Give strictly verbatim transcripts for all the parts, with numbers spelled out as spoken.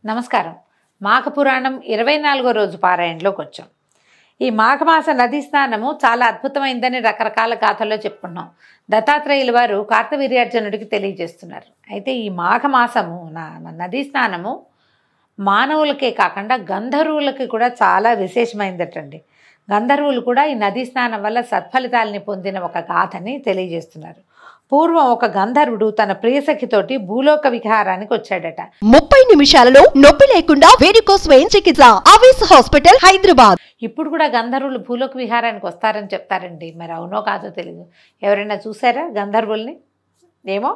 నమస్కారం. మాఘ పురాణం ఇరవై నాలుగో రోజు పారాయణలోకి వచ్చాం. ఈ మాఘమాస నదీ స్నానము చాలా అద్భుతమైందని రకరకాల గాథల్లో చెప్పుకున్నాం. దత్తాత్రేయుల వారు కార్తవీర్యార్జునుడికి తెలియజేస్తున్నారు. అయితే ఈ మాఘమాసము నా నదీ స్నానము మానవులకే కాకుండా గంధర్వులకి కూడా చాలా విశేషమైందటండి. గంధర్వులు కూడా ఈ నదీ స్నానం వల్ల సత్ఫలితాలని పొందిన ఒక గాథని తెలియజేస్తున్నారు. పూర్వం ఒక గంధర్వుడు తన ప్రియసఖితోటి భూలోక విహారానికి వచ్చాడట. ముప్పై నిమిషాలలో నొప్పి లేకుండా వేడికోస్ స్వయం చికిత్స ఆవేశ హాస్పిటల్ హైదరాబాద్. ఇప్పుడు కూడా గంధర్వులు భూలోక విహారానికి వస్తారని చెప్తారండి. మరి అవునో కాదో తెలియదు. ఎవరైనా చూసారా గంధర్వుల్ని? ఏమో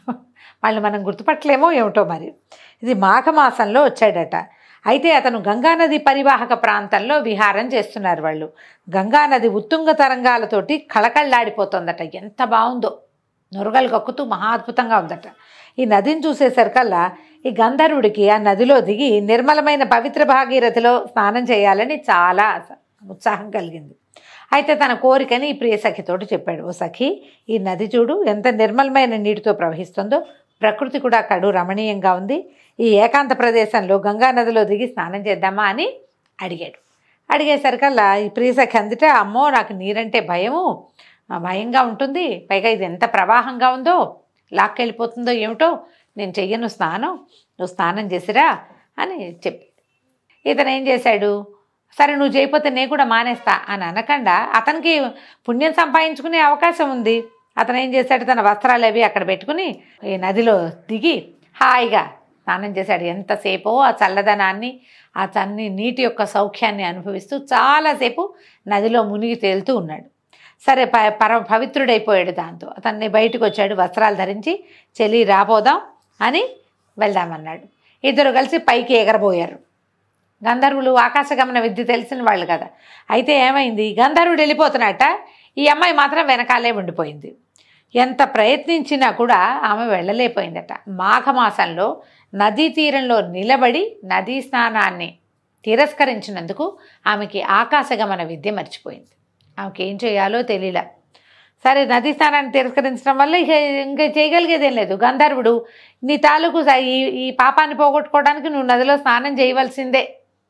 వాళ్ళు మనం గుర్తుపట్టలేమో ఏమిటో. మరి ఇది మాఘమాసంలో వచ్చాడట. అయితే అతను గంగానది పరివాహక ప్రాంతంలో విహారం చేస్తున్నారు. వాళ్ళు గంగానది ఉత్తుంగ తరంగాలతోటి కళకళ్ళాడిపోతుందట. ఎంత బాగుందో, నురగలు కక్కుతూ మహా అద్భుతంగా ఉందట. ఈ నదిని చూసేసరికల్లా ఈ గంధర్వుడికి ఆ నదిలో దిగి నిర్మలమైన పవిత్ర భాగీరథిలో స్నానం చేయాలని చాలా ఉత్సాహం కలిగింది. అయితే తన కోరికని ఈ ప్రియ సఖితోటి చెప్పాడు. ఓ సఖి, ఈ నది చూడు ఎంత నిర్మలమైన నీటితో ప్రవహిస్తుందో, ప్రకృతి కూడా కడు రమణీయంగా ఉంది. ఈ ఏకాంత ప్రదేశంలో గంగా నదిలో దిగి స్నానం చేద్దామా అని అడిగాడు. అడిగేసరికల్లా ఈ ప్రియ సఖి అందుట, అమ్మో నాకు నీరంటే భయము, భయంగా ఉంటుంది, పైగా ఇది ఎంత ప్రవాహంగా ఉందో, లాక్కెళ్ళిపోతుందో ఏమిటో, నేను చెయ్యను స్నానం, నువ్వు స్నానం చేసిరా అని చెప్పి ఇతను ఏం చేశాడు, సరే నువ్వు చేయకపోతే నేను కూడా మానేస్తా అని అనకుండా అతనికి పుణ్యం సంపాదించుకునే అవకాశం ఉంది. అతను ఏం చేశాడు, తన వస్త్రాలు అవి అక్కడ పెట్టుకుని ఈ నదిలో దిగి హాయిగా స్నానం చేశాడు. ఎంతసేపో ఆ చల్లదనాన్ని, ఆ చన్ని నీటి యొక్క సౌఖ్యాన్ని అనుభవిస్తూ చాలాసేపు నదిలో మునిగి తేలుతూ ఉన్నాడు. సరే ప పర పవిత్రుడైపోయాడు. దాంతో అతన్ని బయటకు వచ్చాడు, వస్త్రాలు ధరించి చెల్లి రాబోదాం అని వెళ్దామన్నాడు. ఇద్దరు కలిసి పైకి ఎగరబోయారు. గంధర్వులు ఆకాశగమన విద్య తెలిసిన వాళ్ళు కదా. అయితే ఏమైంది, గంధర్వుడు వెళ్ళిపోతున్నట్ట, ఈ అమ్మాయి మాత్రం వెనకాలే ఉండిపోయింది. ఎంత ప్రయత్నించినా కూడా ఆమె వెళ్ళలేకపోయిందట. మాఘమాసంలో నదీ తీరంలో నిలబడి నదీ స్నానాన్ని తిరస్కరించినందుకు ఆమెకి ఆకాశగమన విద్య మర్చిపోయింది. ఆమెకి ఏం చేయాలో తెలియలే. సరే నదీ స్నానాన్ని తిరస్కరించడం వల్ల ఇక ఇంకా చేయగలిగేదేం లేదు. గంధర్వుడు నీ తాలూకు ఈ ఈ పాపాన్ని పోగొట్టుకోవడానికి నువ్వు నదిలో స్నానం చేయవలసిందే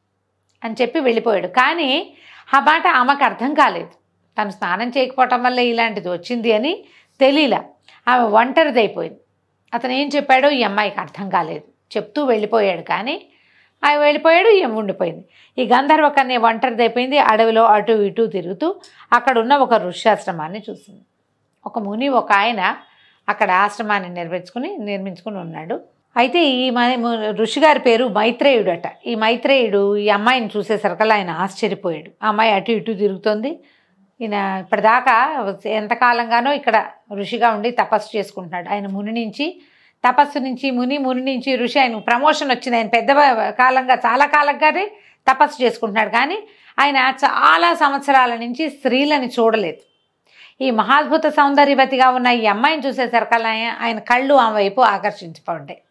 అని చెప్పి వెళ్ళిపోయాడు. కానీ ఆ మాట ఆమెకు అర్థం కాలేదు. తను స్నానం చేయకపోవటం వల్ల ఇలాంటిది వచ్చింది అని తెలియలే. ఆమె ఒంటరిదైపోయింది. అతను ఏం చెప్పాడో ఈ అమ్మాయికి అర్థం కాలేదు. చెప్తూ వెళ్ళిపోయాడు, కానీ ఆయన వెళ్ళిపోయాడు, ఈమె ఉండిపోయింది. ఈ గంధర్వ కన్య ఒంటరిదైపోయింది. అడవిలో అటు ఇటు తిరుగుతూ అక్కడ ఉన్న ఒక ఋష్యాశ్రమాన్ని చూసింది. ఒక ముని ఒక ఆయన అక్కడ ఆశ్రమాన్ని నిర్మించుకుని నిర్మించుకుని ఉన్నాడు. అయితే ఈ ఋషి గారి పేరు మైత్రేయుడు అట. ఈ మైత్రేయుడు ఈ అమ్మాయిని చూసేసరికల్లా ఆయన ఆశ్చర్యపోయాడు. ఆ అమ్మాయి అటు ఇటు తిరుగుతోంది. ఈయన ఇప్పటిదాకా ఎంతకాలంగానో ఇక్కడ ఋషిగా ఉండి తపస్సు చేసుకుంటున్నాడు. ఆయన ముని నుంచి తపస్సు నుంచి ముని, ముని నుంచి ఋషి, ఆయన ప్రమోషన్ వచ్చింది. ఆయన పెద్ద కాలంగా చాలా కాలంగానే తపస్సు చేసుకుంటున్నాడు. కానీ ఆయన చాలా సంవత్సరాల నుంచి స్త్రీలని చూడలేదు. ఈ మహాద్భుత సౌందర్యవతిగా ఉన్న ఈ అమ్మాయిని చూసేసరికల్లా ఆయన కళ్ళు ఆమె వైపు ఆకర్షించిపోంటాయి.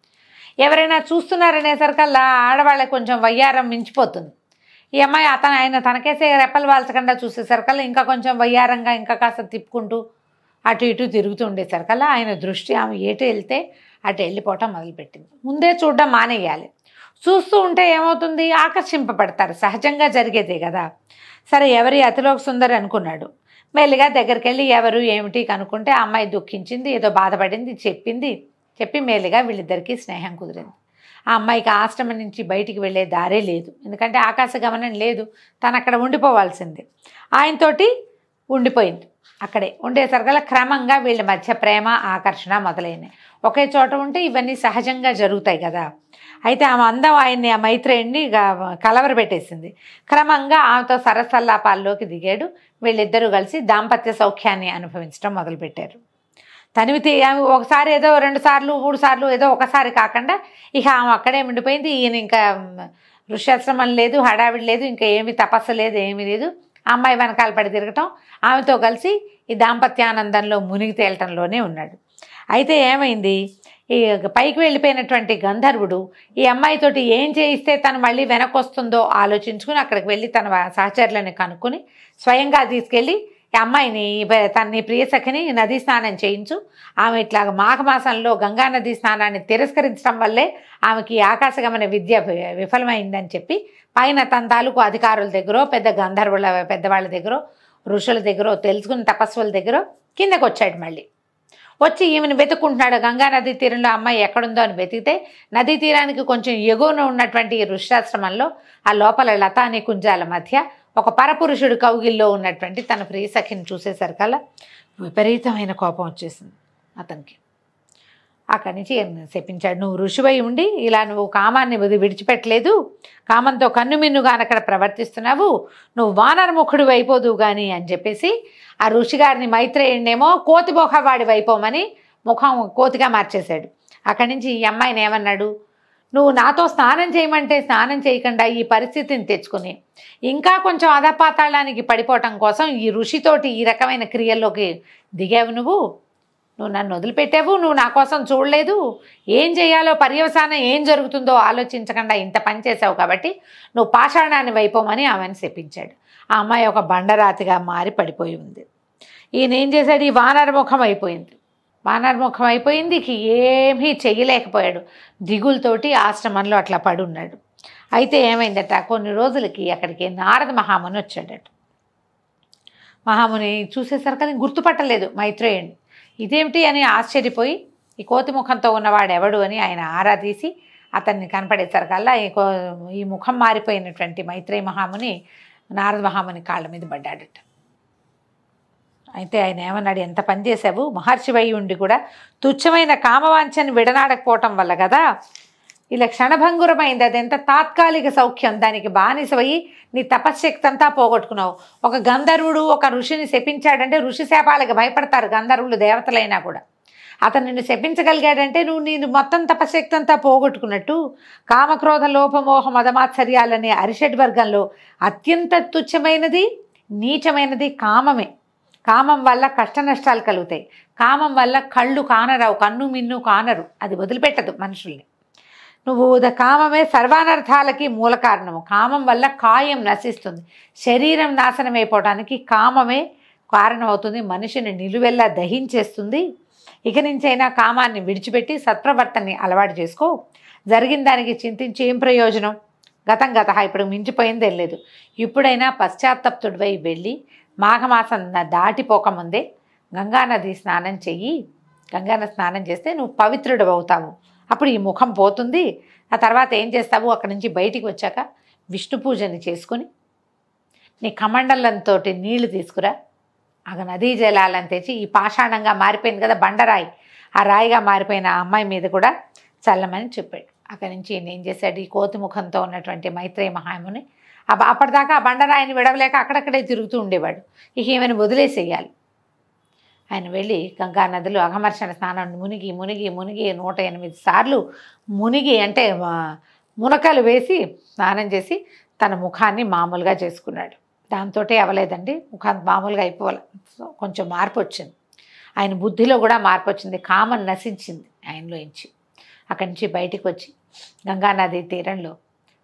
ఎవరైనా చూస్తున్నారనేసరికల్లా ఆడవాళ్ళకి కొంచెం వయ్యారం మించిపోతుంది. ఈ అమ్మాయి అతను ఆయన తనకేసే రెప్పలు వాల్చకుండా చూసేసరికల్లా ఇంకా కొంచెం వయ్యారంగా ఇంకా కాస్త తిప్పుకుంటూ అటు ఇటు తిరుగుతూ ఉండేసరికల్లా ఆయన దృష్టి ఆమె ఎటు వెళ్తే అటు వెళ్ళిపోవటం మొదలుపెట్టింది. ముందే చూడడం మానేయాలి. చూస్తూ ఉంటే ఏమవుతుంది, ఆకర్షింపబడతారు, సహజంగా జరిగేదే కదా. సరే ఎవరి అతిలోక సుందరి అనుకున్నాడు. మెల్లిగా దగ్గరికి వెళ్ళి ఎవరు ఏమిటి కనుక్కుంటే ఆ అమ్మాయి దుఃఖించింది, ఏదో బాధపడింది, చెప్పింది. చెప్పి మెల్లిగా వీళ్ళిద్దరికీ స్నేహం కుదిరింది. ఆ అమ్మాయికి ఆశ్రమం నుంచి బయటికి వెళ్ళే దారే లేదు. ఎందుకంటే ఆకాశ గమనం లేదు, తను అక్కడ ఉండిపోవాల్సిందే. ఆయనతోటి ఉండిపోయింది. అక్కడే ఉండేసరికల్లా క్రమంగా వీళ్ళ మధ్య ప్రేమ ఆకర్షణ మొదలైనవి. ఒకే చోట ఉంటే ఇవన్నీ సహజంగా జరుగుతాయి కదా. అయితే ఆమె అందం ఆయన్ని, ఆ మైత్రేయుడిని కలవరపెట్టేసింది. క్రమంగా ఆమెతో సరసల్లాపాల్లోకి దిగాడు. వీళ్ళిద్దరూ కలిసి దాంపత్య సౌఖ్యాన్ని అనుభవించడం మొదలుపెట్టారు. తనివితే ఆమె ఒకసారి ఏదో రెండు సార్లు మూడు సార్లు ఏదో ఒకసారి కాకుండా ఇక ఆమె అక్కడే ఉండిపోయింది. ఈయన ఇంకా ఋష్యాశ్రమం లేదు, హడావిడి లేదు, ఇంకా ఏమి తపస్సు లేదు, ఏమీ లేదు. అమ్మాయి వెనకాల పడి తిరగటం, ఆమెతో కలిసి ఈ దాంపత్యానందంలో మునిగి తేలటంలోనే ఉన్నాడు. అయితే ఏమైంది, ఈ పైకి వెళ్ళిపోయినటువంటి గంధర్వుడు ఈ అమ్మాయితోటి ఏం చేయిస్తే తను మళ్ళీ వెనక్కి వస్తుందో ఆలోచించుకుని అక్కడికి వెళ్ళి తన సహచరులని కనుక్కొని స్వయంగా తీసుకెళ్ళి అమ్మాయిని తన్ని ప్రియసఖిని నదీ స్నానం చేయించు, ఆమె ఇట్లా మాఘమాసంలో గంగా నదీ స్నానాన్ని తిరస్కరించడం వల్లే ఆమెకి ఆకాశగమన విద్య విఫలమైందని చెప్పి పైన తన తాలూకు అధికారుల దగ్గర, పెద్ద గంధర్వుల పెద్దవాళ్ళ దగ్గర, ఋషుల దగ్గర, తెలుసుకున్న తపస్సుల దగ్గర కిందకు వచ్చాడు. మళ్ళీ వచ్చి ఈమెను వెతుక్కుంటున్నాడు. గంగా నదీ తీరంలో అమ్మాయి ఎక్కడుందో అని వెతికితే నదీ తీరానికి కొంచెం ఎగువన ఉన్నటువంటి ఈ ఋష్యాశ్రమంలో ఆ లోపల లతా నికుంజాల మధ్య ఒక పరపురుషుడు కౌగిల్లో ఉన్నటువంటి తన ప్రియసఖిని చూసేసరికల్లా విపరీతమైన కోపం వచ్చేసింది అతనికి. అక్కడి నుంచి చెప్పించాడు, నువ్వు ఋషివై ఉండి ఇలా నువ్వు కామాన్ని విడిచిపెట్టలేదు, కామంతో కన్నుమిన్నుగా అక్కడ ప్రవర్తిస్తున్నావు, నువ్వు వానరముఖుడు అయిపోదువు కానీ అని చెప్పేసి ఆ ఋషిగారిని మైత్రేయుడినేమో కోతిమోహ వాడి వైపోమని ముఖం కోతిగా మార్చేశాడు. అక్కడి నుంచి ఈ అమ్మాయిని ఏమన్నాడు, నువ్వు నాతో స్నానం చేయమంటే స్నానం చేయకుండా ఈ పరిస్థితిని తెచ్చుకుని ఇంకా కొంచెం అధపాతాళానికి పడిపోవటం కోసం ఈ ఋషితోటి ఈ రకమైన క్రియల్లోకి దిగావు, నువ్వు నువ్వు నన్ను వదిలిపెట్టావు, నువ్వు నా కోసం చూడలేదు, ఏం చేయాలో పర్యవసానం ఏం జరుగుతుందో ఆలోచించకుండా ఇంత పని చేసావు కాబట్టి నువ్వు పాషాణాన్ని వైపోమని ఆమెను చెప్పించాడు. ఆ అమ్మాయి ఒక బండరాతిగా మారి పడిపోయి ఉంది. ఈయన ఏం చేశాడు, ఈ వానరముఖం అయిపోయింది. వానరముఖం అయిపోయింది, ఏమీ చెయ్యలేకపోయాడు. దిగులతోటి ఆశ్రమంలో అట్లా పడున్నాడు. అయితే ఏమైందట, కొన్ని రోజులకి అక్కడికి నారద మహాముని వచ్చాడట. మహాముని చూసేసరికి గుర్తుపట్టలేదు మైత్రేయుడిని. ఇదేమిటి అని ఆశ్చర్యపోయి ఈ కోతి ముఖంతో ఉన్నవాడు ఎవడు అని ఆయన ఆరా తీసి అతన్ని కనపడేసరికల్లా ఈ కో ఈ ముఖం మారిపోయినటువంటి మైత్రేయ మహాముని నారద మహాముని కాళ్ళ మీద పడ్డాడట. అయితే ఆయన ఏమన్నాడు, ఎంత పని చేసావు, మహర్షివై ఉండి కూడా తుచ్చమైన కామవాంఛని విడనాడకపోవటం వల్ల కదా ఇలా క్షణభంగురమైంది, అది ఎంత తాత్కాలిక సౌఖ్యం, దానికి బానిసవయి నీ తపశ్శక్తి అంతా పోగొట్టుకున్నావు. ఒక గంధర్వుడు ఒక ఋషిని శపించాడంటే ఋషి శాపాలకు భయపడతారు గంధర్వులు, దేవతలైనా కూడా. అతను నిన్ను శపించగలిగాడంటే నువ్వు నేను మొత్తం తపశ్శక్తి అంతా పోగొట్టుకున్నట్టు. కామక్రోధ లోపమోహ మదమాత్సర్యాలనే అరిషడ్ వర్గంలో అత్యంత తుచ్చమైనది నీచమైనది కామమే. కామం వల్ల కష్ట నష్టాలు కలుగుతాయి. కామం వల్ల కళ్ళు కానరావు, కన్ను మిన్ను కానరు, అది వదిలిపెట్టదు మనుషుల్ని. నువ్వు కామమే సర్వానర్థాలకి మూల కారణము. కామం వల్ల కాయం నశిస్తుంది, శరీరం నాశనం అయిపోవడానికి కామమే కారణమవుతుంది, మనిషిని నిలువెల్లా దహించేస్తుంది. ఇక నుంచైనా కామాన్ని విడిచిపెట్టి సత్ప్రవర్తనని అలవాటు చేసుకో. జరిగిన దానికి చింతించి ఏం ప్రయోజనం, గతం గత, ఇప్పుడు మించిపోయింది ఏం లేదు. ఇప్పుడైనా పశ్చాత్తప్తుడివై వెళ్ళి మాఘమాసం దాటిపోకముందే గంగానది స్నానం చెయ్యి. గంగానది స్నానం చేస్తే నువ్వు పవిత్రుడు అవుతావు, అప్పుడు ఈ ముఖం పోతుంది. ఆ తర్వాత ఏం చేస్తావు, అక్కడి నుంచి బయటికి వచ్చాక విష్ణు పూజని చేసుకుని నీ కమండలంతో నీళ్లు తీసుకురా, ఆ నదీ జలాలను తెచ్చి ఈ పాషాణంగా మారిపోయింది కదా బండరాయి, ఆ రాయిగా మారిపోయిన ఆ అమ్మాయి మీద కూడా చల్లమని చెప్పాడు. అక్కడి నుంచి ఈయన ఏం చేశాడు, ఈ కోతి ముఖంతో ఉన్నటువంటి మైత్రేయ మహాముని అప్పటిదాకా ఆ బండరాయిని విడవలేక అక్కడక్కడే తిరుగుతూ ఉండేవాడు. ఇక ఏమైనా వదిలేసేయాలి. ఆయన వెళ్ళి గంగా నదిలో అఘమర్షణ స్నానం మునిగి మునిగి మునిగి నూట ఎనిమిది సార్లు మునిగి అంటే మునకలు వేసి స్నానం చేసి తన ముఖాన్ని మామూలుగా చేసుకున్నాడు. దాంతో అవ్వలేదండి, ముఖాన్ని మామూలుగా అయిపోవాలి, కొంచెం మార్పు వచ్చింది. ఆయన బుద్ధిలో కూడా మార్పు వచ్చింది, కామం నశించింది ఆయనలో ఇంచి. అక్కడి నుంచి బయటికి వచ్చి గంగానది తీరంలో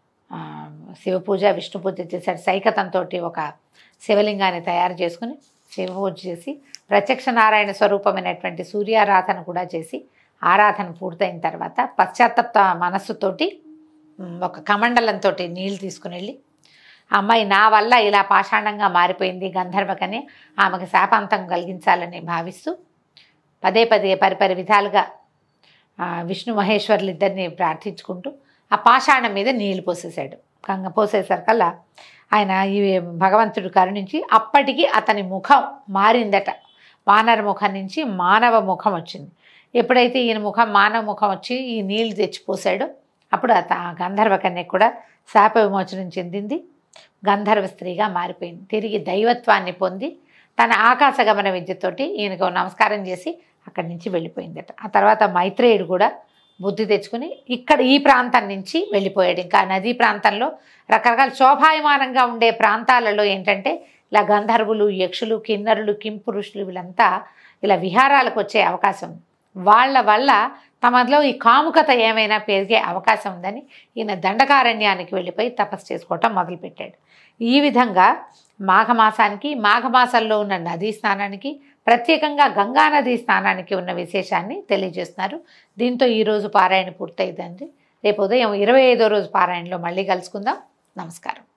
శివ పూజ విష్ణు పూజ చేశాడు. సైకతంతో ఒక శివలింగాన్ని తయారు చేసుకుని శివ పూజ చేసి ప్రత్యక్ష నారాయణ స్వరూపమైనటువంటి సూర్యారాధన కూడా చేసి ఆరాధన పూర్తయిన తర్వాత పశ్చాత్తప్త మనస్సుతోటి ఒక కమండలంతో నీళ్ళు తీసుకుని వెళ్ళి అమ్మాయి నా వల్ల ఇలా పాషాణంగా మారిపోయింది గంధర్వకని ఆమెకు శాపాంతం కలిగించాలని భావిస్తూ పదే పదే పరిపరి విధాలుగా విష్ణు మహేశ్వరులు ఇద్దరిని ప్రార్థించుకుంటూ ఆ పాషాణం మీద నీళ్లు పోసేశాడు. గంగ పోసేసరికల్లా ఆయన ఈ భగవంతుడు కరుణించి అప్పటికి అతని ముఖం మారిందట. వానర ముఖం నుంచి మానవ ముఖం వచ్చింది. ఎప్పుడైతే ఈయన ముఖం మానవ ముఖం వచ్చి ఈ నీళ్లు తెచ్చిపోసాడో అప్పుడు అత గంధర్వ కన్య కూడా శాప విమోచనం చెందింది, గంధర్వ స్త్రీగా మారిపోయింది. తిరిగి దైవత్వాన్ని పొంది తన ఆకాశగమన విద్యతోటి ఈయనకు నమస్కారం చేసి అక్కడి నుంచి వెళ్ళిపోయిందట. ఆ తర్వాత మైత్రేయుడు కూడా బుద్ధి తెచ్చుకుని ఇక్కడ ఈ ప్రాంతం నుంచి వెళ్ళిపోయాడు. ఇంకా నదీ ప్రాంతంలో రకరకాల శోభాయమానంగా ఉండే ప్రాంతాలలో ఏంటంటే ఇలా గంధర్వులు, యక్షులు, కిన్నరులు, కింపురుషులు వీళ్ళంతా ఇలా విహారాలకు వచ్చే అవకాశం ఉంది. వాళ్ళ వల్ల తమలో ఈ కాముకత ఏమైనా పెరిగే అవకాశం ఉందని ఈయన దండకారణ్యానికి వెళ్ళిపోయి తపస్సు చేసుకోవటం మొదలుపెట్టాడు. ఈ విధంగా మాఘమాసానికి, మాఘమాసంలో ఉన్న నదీ స్నానానికి, ప్రత్యేకంగా గంగా నదీ స్నానానికి ఉన్న విశేషాన్ని తెలియజేస్తున్నారు. దీంతో ఈరోజు పారాయణ పూర్తయిందండి. రేపు ఉదయం ఇరవై ఐదో రోజు పారాయణలో మళ్ళీ కలుసుకుందాం. నమస్కారం.